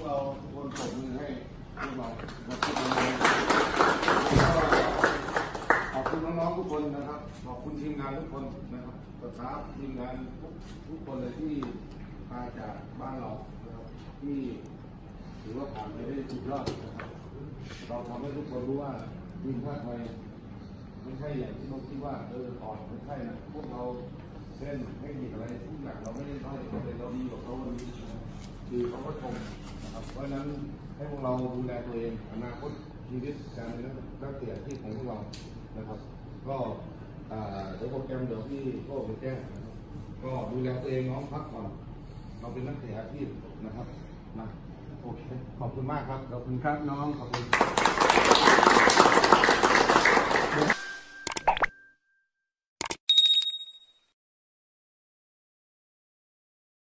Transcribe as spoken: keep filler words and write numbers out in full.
เราทุกคนปรบมือให้พวกเราขอบคุณน้องๆทุกคนนะครับขอบคุณทีมงานทุกคนนะครับสตาฟทีมงานทุกทุกคนเลยที่มาจากบ้านเรานะครับที่ถือว่าผ่านไปได้สุดยอดนะครับเราทำให้ทุกคนรู้ว่าทีมชาติไทยไม่ใช่อย่างที่เราคิดว่าเอออ่อนไม่ใช่นะพวกเราเช่นเทคนิคอะไรทุกอย่างเราไม่ได้ด้อยเลยเราดีกว่าเขาวันนี้คือเขาก็ชมนะครับเพราะฉะนั้นให้พวกเราดูแลตัวเองอนาคตชีวิตการเป็นนักเตะอาชีพของพวกเรานะครับก็เดี๋ยวโปรแกรมเดี๋ยวพี่โก้ไปแจ้งนะครับก็ดูแลตัวเองน้องพักผ่อนเราเป็นนักเตะอาชีพนะครับนะโอเคขอบคุณมากครับขอบคุณครับน้องขอบคุณ